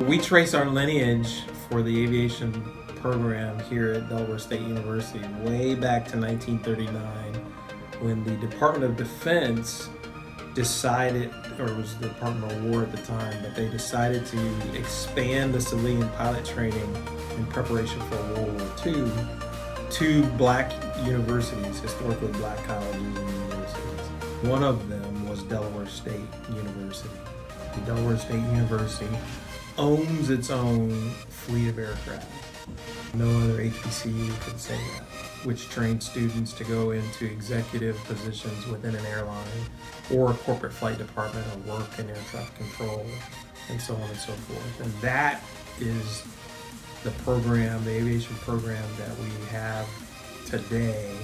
We trace our lineage for the aviation program here at Delaware State University way back to 1939 when the Department of Defense decided, or it was the Department of War at the time, but they decided to expand the civilian pilot training in preparation for World War II to black universities, historically black colleges and universities. One of them was Delaware State University. The Delaware State University owns its own fleet of aircraft. No other HBCU could say that, which trains students to go into executive positions within an airline or a corporate flight department or work in air traffic control and so on and so forth. And that is the program, the aviation program that we have today.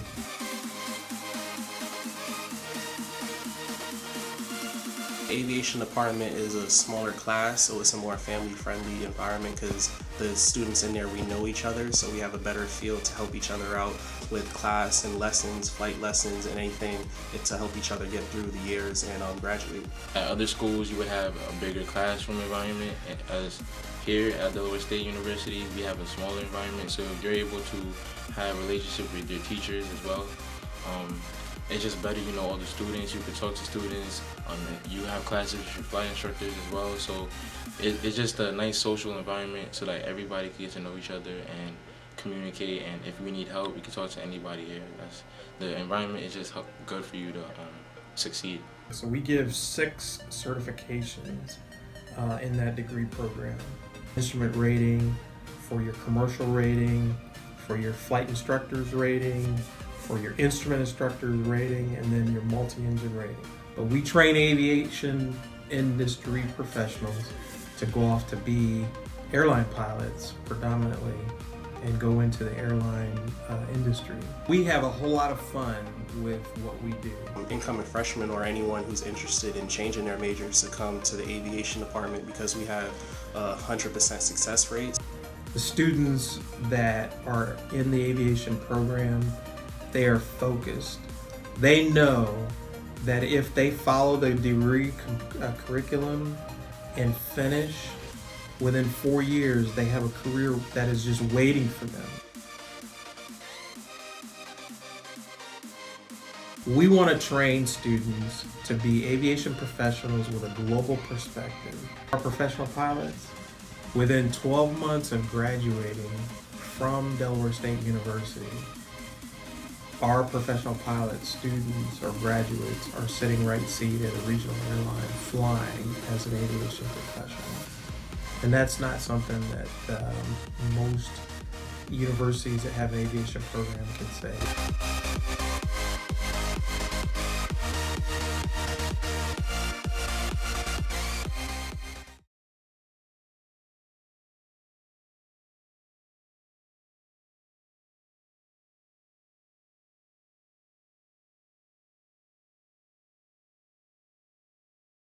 Aviation department is a smaller class, so it's a more family-friendly environment because the students in there, we know each other, so we have a better feel to help each other out with class and lessons, flight lessons, and anything to help each other get through the years and graduate. At other schools, you would have a bigger classroom environment. As here at Delaware State University, we have a smaller environment, so you're able to have a relationship with your teachers as well. It's just better, you know, all the students, you can talk to students, you have classes with your flight instructors as well, so it's just a nice social environment so that everybody can get to know each other and communicate, and if we need help, we can talk to anybody here. The environment is just good for you to succeed. So we give 6 certifications in that degree program. Instrument rating, for your commercial rating, for your flight instructor's rating, for your instrument instructor's rating, and then your multi-engine rating. But we train aviation industry professionals to go off to be airline pilots predominantly and go into the airline industry. We have a whole lot of fun with what we do. Incoming freshmen or anyone who's interested in changing their majors to come to the aviation department because we have 100% success rates. The students that are in the aviation program, they are focused. They know that if they follow the degree curriculum and finish, within 4 years, they have a career that is just waiting for them. We want to train students to be aviation professionals with a global perspective. Our professional pilots, within 12 months of graduating from Delaware State University, our professional pilot students or graduates are sitting right seat at a regional airline flying as an aviation professional. And that's not something that most universities that have an aviation program can say.